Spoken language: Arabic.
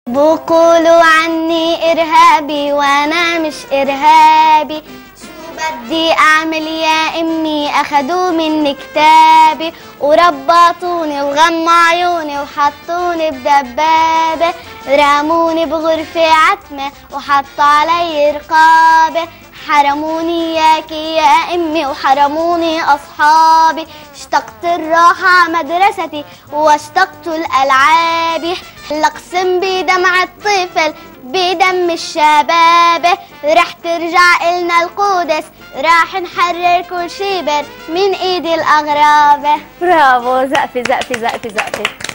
بقولوا عني إرهابي وأنا مش إرهابي، شو بدي أعمل يا أمي؟ أخدوا مني كتابي وربطوني وغموا عيوني وحطوني بدبابة، رموني بغرفة عتمة وحطوا علي رقابة، حرموني ياكي يا أمي وحرموني أصحابي، اشتقت الراحة مدرستي واشتقت الألعاب، الأقسم بدمع الطفل بدم الشباب، رح ترجع إلنا القدس، راح نحرر كل شبر من إيد الأغراب. برافو، زقفي زقفي زقفي زقفي.